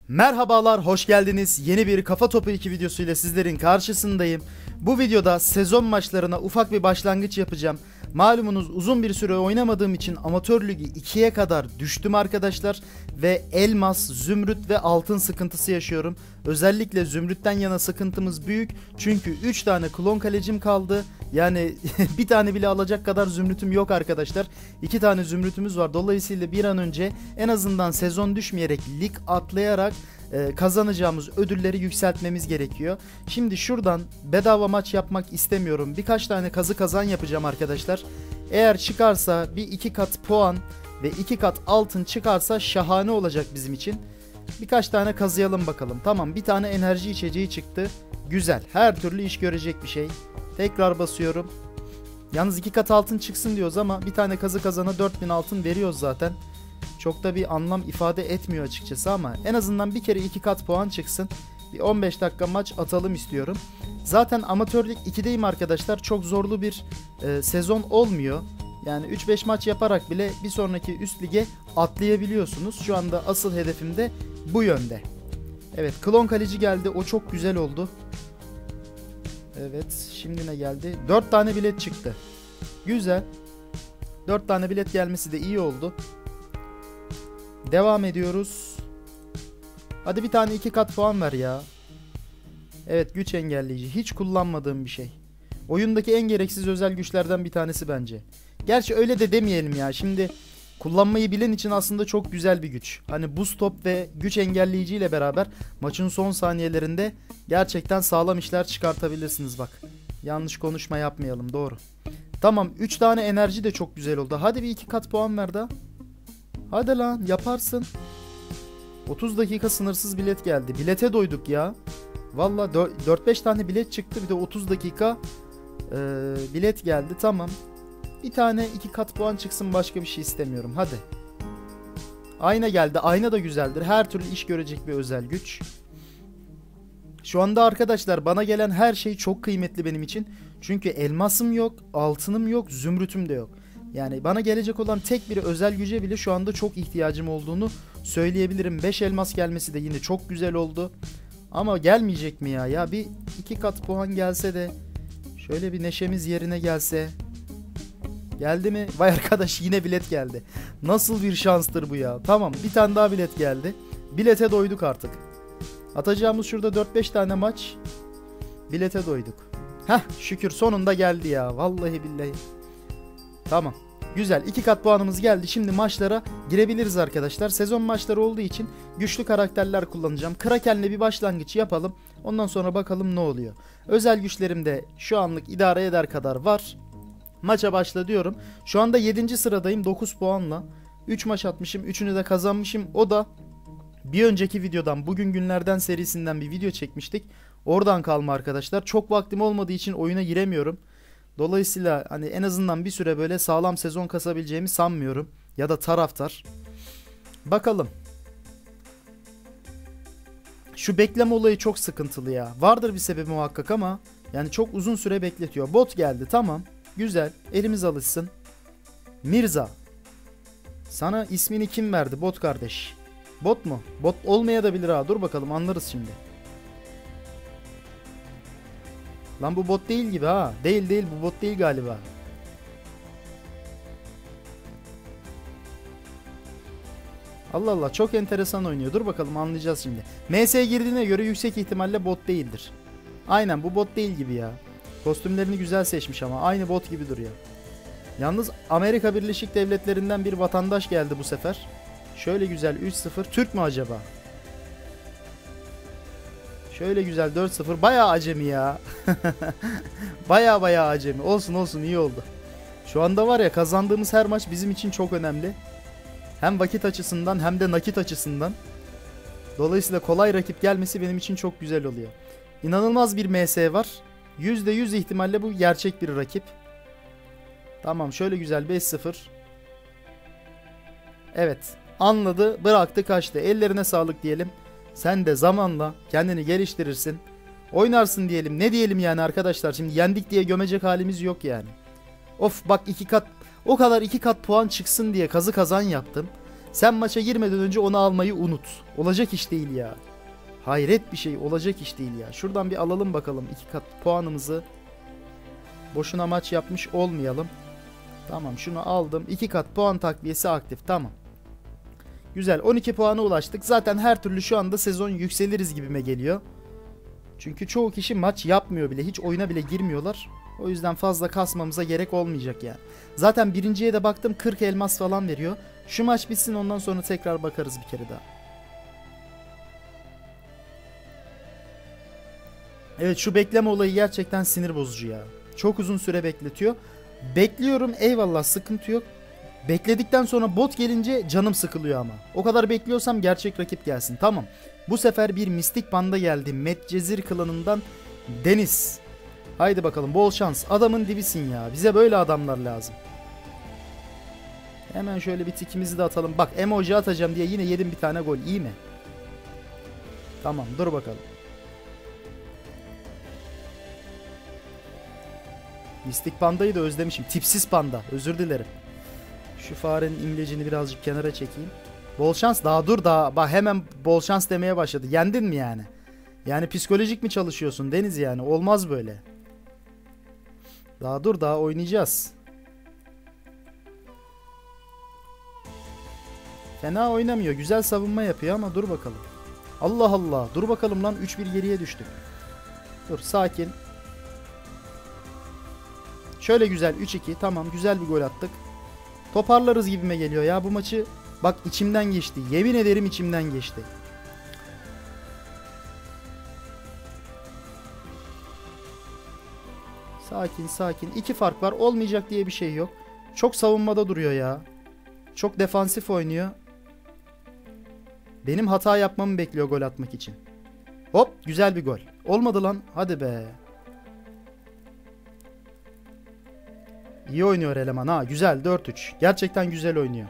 Merhabalar, hoş geldiniz. Yeni bir Kafa Topu 2 videosuyla sizlerin karşısındayım. Bu videoda sezon maçlarına ufak bir başlangıç yapacağım. Malumunuz uzun bir süre oynamadığım için amatör ligi 2'ye kadar düştüm arkadaşlar. Ve elmas, zümrüt ve altın sıkıntısı yaşıyorum. Özellikle zümrütten yana sıkıntımız büyük. Çünkü 3 tane klon kalecim kaldı. Yani bir tane bile alacak kadar zümrütüm yok arkadaşlar. 2 tane zümrütümüz var. Dolayısıyla bir an önce en azından sezon düşmeyerek lig atlayarak kazanacağımız ödülleri yükseltmemiz gerekiyor. Şimdi şuradan bedava maç yapmak istemiyorum. Birkaç tane kazı kazan yapacağım arkadaşlar. Eğer çıkarsa bir 2 kat puan ve 2 kat altın çıkarsa şahane olacak bizim için. Birkaç tane kazıyalım bakalım. Tamam, bir tane enerji içeceği çıktı. Güzel. Her türlü iş görecek bir şey. Tekrar basıyorum. Yalnız 2 kat altın çıksın diyoruz ama bir tane kazı kazana 4000 altın veriyoruz zaten. Çok da bir anlam ifade etmiyor açıkçası ama en azından bir kere 2 kat puan çıksın. Bir 15 dakika maç atalım istiyorum. Zaten amatörlük 2'deyim arkadaşlar. Çok zorlu bir sezon olmuyor. Yani 3-5 maç yaparak bile bir sonraki üst lige atlayabiliyorsunuz. Şu anda asıl hedefim de bu yönde. Evet, klon kaleci geldi. O çok güzel oldu. Evet, şimdi ne geldi? 4 tane bilet çıktı. Güzel. 4 tane bilet gelmesi de iyi oldu. Devam ediyoruz. Hadi bir tane 2 kat puan ver ya. Evet, güç engelleyici. Hiç kullanmadığım bir şey. Oyundaki en gereksiz özel güçlerden bir tanesi bence. Gerçi öyle de demeyelim ya. Şimdi kullanmayı bilen için aslında çok güzel bir güç. Hani buz top ve güç engelleyici ile beraber maçın son saniyelerinde gerçekten sağlam işler çıkartabilirsiniz bak. Yanlış konuşma yapmayalım, doğru. Tamam, 3 tane enerji de çok güzel oldu. Hadi bir 2 kat puan ver daha. Hadi lan, yaparsın. 30 dakika sınırsız bilet geldi. Bilete doyduk ya. Valla 4-5 tane bilet çıktı. Bir de 30 dakika bilet geldi. Tamam. Bir tane 2 kat puan çıksın, başka bir şey istemiyorum. Hadi. Ayna geldi. Ayna da güzeldir. Her türlü iş görecek bir özel güç. Şu anda arkadaşlar bana gelen her şey çok kıymetli benim için. Çünkü elmasım yok, altınım yok, zümrütüm de yok. Yani bana gelecek olan tek bir özel güce bile şu anda çok ihtiyacım olduğunu söyleyebilirim. 5 elmas gelmesi de yine çok güzel oldu. Ama gelmeyecek mi ya? Ya bir 2 kat puan gelse de şöyle bir neşemiz yerine gelse. Geldi mi? Vay arkadaş, yine bilet geldi. Nasıl bir şanstır bu ya? Tamam, bir tane daha bilet geldi. Bilete doyduk artık. Atacağımız şurada 4-5 tane maç. Bilete doyduk. Heh, şükür sonunda geldi ya. Vallahi billahi. Tamam. Güzel. 2 kat puanımız geldi. Şimdi maçlara girebiliriz arkadaşlar. Sezon maçları olduğu için güçlü karakterler kullanacağım. Kraken'le bir başlangıç yapalım. Ondan sonra bakalım ne oluyor. Özel güçlerim de şu anlık idare eder kadar var. Maça başla diyorum. Şu anda 7. sıradayım 9 puanla. 3 maç atmışım. 3'ünü de kazanmışım. O da bir önceki videodan, bugün günlerden serisinden bir video çekmiştik. Oradan kalma arkadaşlar. Çok vaktim olmadığı için oyuna giremiyorum. Dolayısıyla hani en azından bir süre böyle sağlam sezon kasabileceğimi sanmıyorum. Ya da taraftar. Bakalım. Şu bekleme olayı çok sıkıntılı ya. Vardır bir sebebi muhakkak ama yani çok uzun süre bekletiyor. Bot geldi, tamam. Güzel. Elimiz alışsın. Mirza. Sana ismini kim verdi bot kardeş? Bot mu? Bot olmayabilir ha. Dur bakalım, anlarız şimdi. Lan bu bot değil gibi ha. Değil bu bot değil galiba. Allah Allah, çok enteresan oynuyor. Dur bakalım, anlayacağız şimdi. MS girdiğine göre yüksek ihtimalle bot değildir. Aynen, bu bot değil gibi ya. Kostümlerini güzel seçmiş ama aynı bot gibi duruyor. Yalnız Amerika Birleşik Devletleri'nden bir vatandaş geldi bu sefer. Şöyle güzel 3-0. Türk mü acaba? Şöyle güzel 4-0. Bayağı acemi ya. Bayağı acemi. Olsun, iyi oldu. Şu anda var ya, kazandığımız her maç bizim için çok önemli. Hem vakit açısından hem de nakit açısından. Dolayısıyla kolay rakip gelmesi benim için çok güzel oluyor. İnanılmaz bir MS var. %100 ihtimalle bu gerçek bir rakip. Tamam, şöyle güzel 5-0. Evet, anladı, bıraktı, kaçtı. Ellerine sağlık diyelim. Sen de zamanla kendini geliştirirsin. Oynarsın diyelim. Ne diyelim yani arkadaşlar? Şimdi yendik diye gömecek halimiz yok yani. Of bak, 2 kat, o kadar 2 kat puan çıksın diye kazı kazan yaptım. Sen maça girmeden önce onu almayı unut. Olacak iş değil ya. Hayret bir şey, olacak iş değil ya. Şuradan bir alalım bakalım 2 kat puanımızı. Boşuna maç yapmış olmayalım. Tamam, şunu aldım. 2 kat puan takviyesi aktif. Tamam. Güzel, 12 puana ulaştık. Zaten her türlü şu anda sezon yükseliriz gibime geliyor. Çünkü çoğu kişi maç yapmıyor bile. Hiç oyuna bile girmiyorlar. O yüzden fazla kasmamıza gerek olmayacak yani. Zaten birinciye de baktım 40 elmas falan veriyor. Şu maç bitsin, ondan sonra tekrar bakarız bir kere daha. Evet, şu bekleme olayı gerçekten sinir bozucu ya. Çok uzun süre bekletiyor. Bekliyorum, eyvallah, sıkıntı yok. Bekledikten sonra bot gelince canım sıkılıyor ama. O kadar bekliyorsam gerçek rakip gelsin. Tamam. Bu sefer bir mistik panda geldi. Medcezir klanından Deniz. Haydi bakalım, bol şans. Adamın dibisin ya. Bize böyle adamlar lazım. Hemen şöyle bir tikimizi de atalım. Bak, emoji atacağım diye yine yedim bir tane gol. İyi mi? Tamam, dur bakalım. Mistik pandayı da özlemişim. Tipsiz panda. Özür dilerim. Şu farenin imlecini birazcık kenara çekeyim. Bol şans. Daha dur daha. Bak, hemen bol şans demeye başladı. Yendin mi yani? Yani psikolojik mi çalışıyorsun Deniz yani? Olmaz böyle. Daha dur, daha oynayacağız. Fena oynamıyor. Güzel savunma yapıyor ama dur bakalım. Allah Allah. Dur bakalım lan. 3-1 geriye düştük. Dur, sakin. Şöyle güzel 3-2. Tamam, güzel bir gol attık. Toparlarız gibime geliyor ya bu maçı. Bak, içimden geçti. Yemin ederim içimden geçti. Sakin sakin. 2 fark var. Olmayacak diye bir şey yok. Çok savunmada duruyor ya. Çok defansif oynuyor. Benim hata yapmamı bekliyor gol atmak için. Hop, güzel bir gol. Olmadı lan. Hadi be. İyi oynuyor eleman ha. Güzel, 4-3. Gerçekten güzel oynuyor.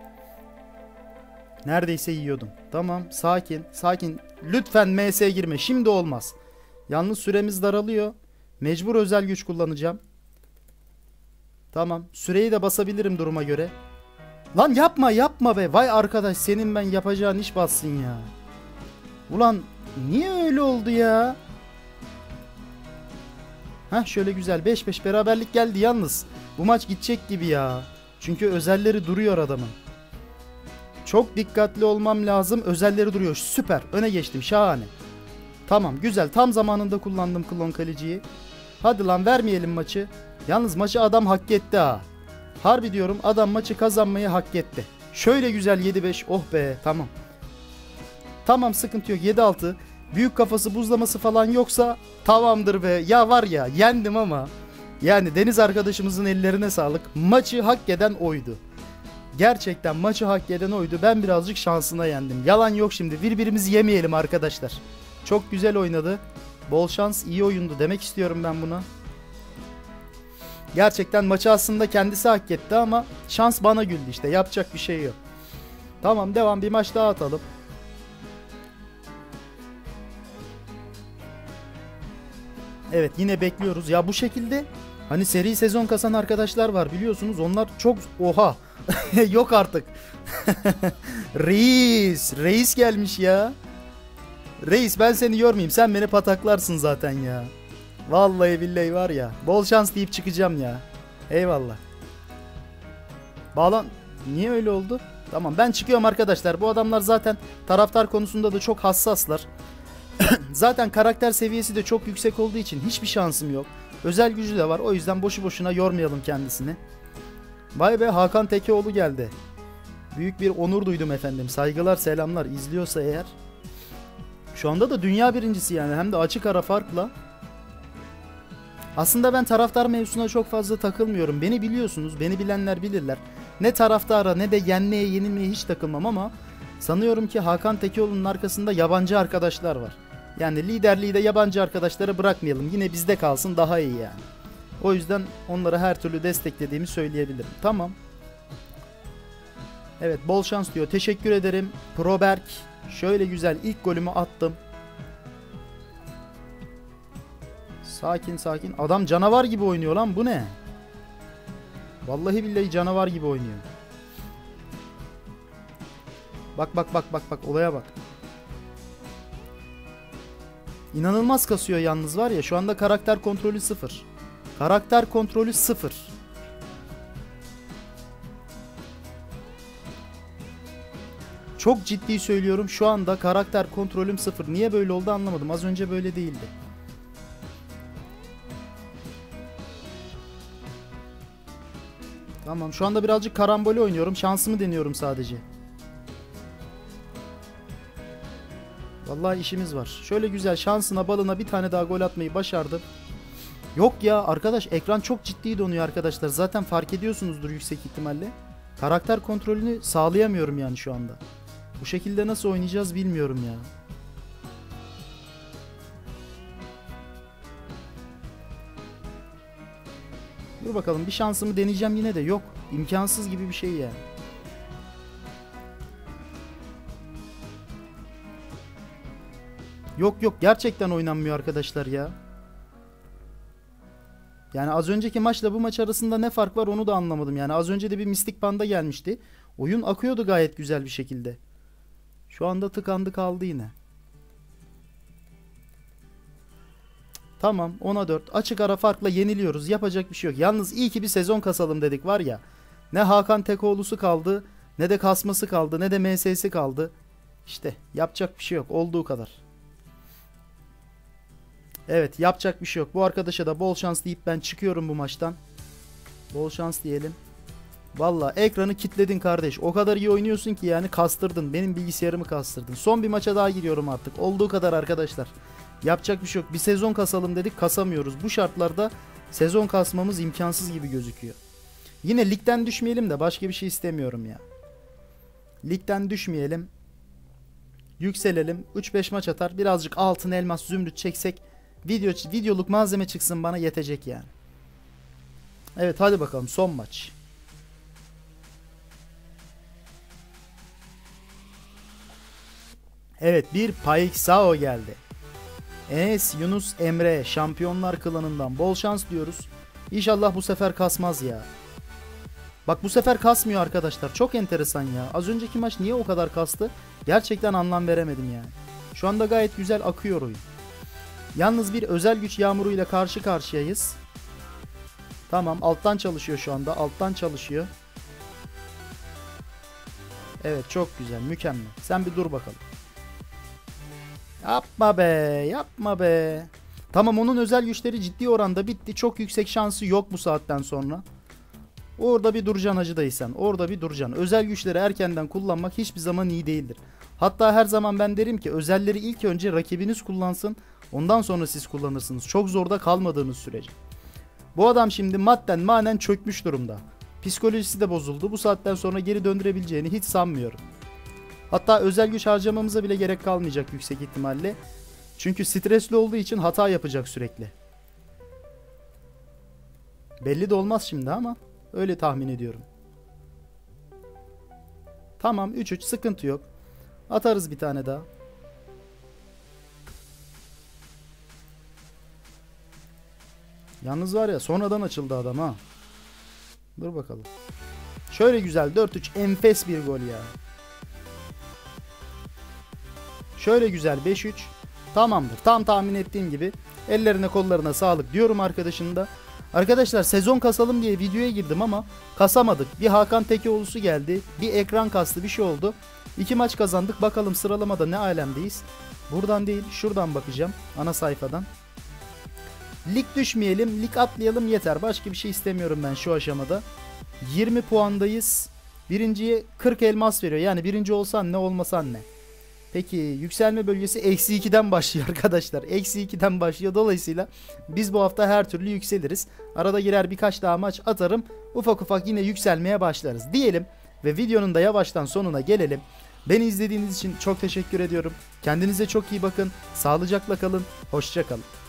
Neredeyse yiyordum. Tamam, sakin sakin. Lütfen MS girme. Şimdi olmaz. Yalnız süremiz daralıyor. Mecbur özel güç kullanacağım. Tamam. Süreyi de basabilirim duruma göre. Lan yapma yapma be. Vay arkadaş, senin ben yapacağın iş batsın ya. Ulan niye öyle oldu ya? Heh, şöyle güzel 5-5 beraberlik geldi yalnız. Bu maç gidecek gibi ya. Çünkü özelleri duruyor adamın. Çok dikkatli olmam lazım. Özelleri duruyor. Süper. Öne geçtim. Şahane. Tamam, güzel. Tam zamanında kullandım klon kaleciyi. Hadi lan, vermeyelim maçı. Yalnız maçı adam hak etti ha. Harbi diyorum, adam maçı kazanmayı hak etti. Şöyle güzel 7-5. Oh be, tamam. Tamam, sıkıntı yok. 7-6. Büyük kafası, buzlaması falan yoksa tamamdır be. Ya var ya, yendim ama. Yani Deniz arkadaşımızın ellerine sağlık. Maçı hak eden oydu. Gerçekten maçı hak eden oydu. Ben birazcık şansına yendim. Yalan yok şimdi. Birbirimizi yemeyelim arkadaşlar. Çok güzel oynadı. Bol şans, iyi oyundu demek istiyorum ben buna. Gerçekten maçı aslında kendisi hak etti ama şans bana güldü işte. Yapacak bir şey yok. Tamam, devam, bir maç daha atalım. Evet, yine bekliyoruz. Ya bu şekilde hani seri sezon kasan arkadaşlar var biliyorsunuz. Onlar çok oha. Yok artık. Reis gelmiş ya. Reis, ben seni yormayayım. Sen beni pataklarsın zaten ya. Vallahi billahi var ya. Bol şans deyip çıkacağım ya. Eyvallah. Bağlan. Niye öyle oldu? Tamam, ben çıkıyorum arkadaşlar. Bu adamlar zaten taraftar konusunda da çok hassaslar. Zaten karakter seviyesi de çok yüksek olduğu için hiçbir şansım yok. Özel gücü de var. O yüzden boşu boşuna yormayalım kendisini. Vay be, Hakan Tekeoğlu geldi. Büyük bir onur duydum efendim. Saygılar, selamlar. İzliyorsa eğer. Şu anda da dünya birincisi yani. Hem de açık ara farkla. Aslında ben taraftar mevzusuna çok fazla takılmıyorum. Beni biliyorsunuz. Beni bilenler bilirler. Ne taraftara ne de yenmeye yenilmeye hiç takılmam ama sanıyorum ki Hakan Tekeoğlu'nun arkasında yabancı arkadaşlar var. Yani liderliği de yabancı arkadaşlara bırakmayalım. Yine bizde kalsın, daha iyi yani. O yüzden onları her türlü desteklediğimi söyleyebilirim. Tamam. Evet, bol şans diyor. Teşekkür ederim. Proberk. Şöyle güzel ilk golümü attım. Sakin sakin. Adam canavar gibi oynuyor lan, bu ne? Vallahi billahi canavar gibi oynuyor. Bak bak bak bak bak, olaya bak. İnanılmaz kasıyor yalnız var ya, şu anda karakter kontrolü 0. Karakter kontrolü 0. Çok ciddi söylüyorum, şu anda karakter kontrolüm 0. Niye böyle oldu anlamadım. Az önce böyle değildi. Tamam, şu anda birazcık karambole oynuyorum. Şansımı deniyorum sadece. Vallahi işimiz var. Şöyle güzel şansına balına bir tane daha gol atmayı başardım. Yok ya arkadaş, ekran çok ciddi donuyor arkadaşlar. Zaten fark ediyorsunuzdur yüksek ihtimalle. Karakter kontrolünü sağlayamıyorum yani şu anda. Bu şekilde nasıl oynayacağız bilmiyorum ya. Dur bakalım, bir şansımı deneyeceğim yine de. Yok, imkansız gibi bir şey ya. Yok yok, gerçekten oynanmıyor arkadaşlar ya. Yani az önceki maçla bu maç arasında ne fark var onu da anlamadım. Yani az önce de bir mistik panda gelmişti. Oyun akıyordu gayet güzel bir şekilde. Şu anda tıkandı kaldı yine. Tamam, 10'a 4 açık ara farkla yeniliyoruz. Yapacak bir şey yok. Yalnız iyi ki bir sezon kasalım dedik var ya. Ne Hakan Tekoğlu'su kaldı, ne de kasması kaldı, ne de MS'si kaldı. İşte yapacak bir şey yok. Olduğu kadar. Evet, yapacak bir şey yok. Bu arkadaşa da bol şans deyip ben çıkıyorum bu maçtan. Bol şans diyelim. Valla ekranı kilitledin kardeş. O kadar iyi oynuyorsun ki yani kastırdın. Benim bilgisayarımı kastırdın. Son bir maça daha giriyorum artık. Olduğu kadar arkadaşlar. Yapacak bir şey yok. Bir sezon kasalım dedik, kasamıyoruz. Bu şartlarda sezon kasmamız imkansız gibi gözüküyor. Yine ligden düşmeyelim de başka bir şey istemiyorum ya. Ligden düşmeyelim. Yükselelim. 3-5 maç atar. Birazcık altın, elmas, zümrüt çeksek videoluk malzeme çıksın, bana yetecek yani. Evet, hadi bakalım son maç. Evet, bir Paixao geldi. Enes Yunus Emre Şampiyonlar Klanı'ndan bol şans diyoruz. İnşallah bu sefer kasmaz ya. Bak, bu sefer kasmıyor arkadaşlar. Çok enteresan ya. Az önceki maç niye o kadar kastı? Gerçekten anlam veremedim yani. Şu anda gayet güzel akıyor oyun. Yalnız bir özel güç yağmuruyla karşı karşıyayız. Tamam, alttan çalışıyor şu anda. Alttan çalışıyor. Evet, çok güzel, mükemmel. Sen bir dur bakalım. Yapma be, yapma be. Tamam, onun özel güçleri ciddi oranda bitti. Çok yüksek şansı yok bu saatten sonra. Orada bir duracaksın Hacı dayı sen. Orada bir duracaksın. Özel güçleri erkenden kullanmak hiçbir zaman iyi değildir. Hatta her zaman ben derim ki özelleri ilk önce rakibiniz kullansın. Ondan sonra siz kullanırsınız. Çok zorda kalmadığınız sürece. Bu adam şimdi madden manen çökmüş durumda. Psikolojisi de bozuldu. Bu saatten sonra geri döndürebileceğini hiç sanmıyorum. Hatta özel güç harcamamıza bile gerek kalmayacak yüksek ihtimalle. Çünkü stresli olduğu için hata yapacak sürekli. Belli de olmaz şimdi ama öyle tahmin ediyorum. Tamam, 3-3 sıkıntı yok. Atarız bir tane daha. Yalnız var ya, sonradan açıldı adam ha. Dur bakalım. Şöyle güzel 4-3 enfes bir gol ya. Şöyle güzel 5-3. Tamamdır. Tam tahmin ettiğim gibi. Ellerine kollarına sağlık diyorum arkadaşın da. Arkadaşlar, sezon kasalım diye videoya girdim ama kasamadık. Bir Hakan Tekoğlu'su geldi. Bir ekran kastı, bir şey oldu. 2 maç kazandık. Bakalım sıralamada ne alemdeyiz. Buradan değil, şuradan bakacağım. Ana sayfadan. Lig düşmeyelim, lig atlayalım yeter. Başka bir şey istemiyorum ben şu aşamada. 20 puandayız. Birinciye 40 elmas veriyor. Yani birinci olsan ne, olmasan ne. Peki yükselme bölgesi -2'den başlıyor arkadaşlar. -2'den başlıyor. Dolayısıyla biz bu hafta her türlü yükseliriz. Arada girer birkaç daha maç atarım. Ufak ufak yine yükselmeye başlarız diyelim. Ve videonun da yavaştan sonuna gelelim. Beni izlediğiniz için çok teşekkür ediyorum. Kendinize çok iyi bakın. Sağlıcakla kalın. Hoşça kalın.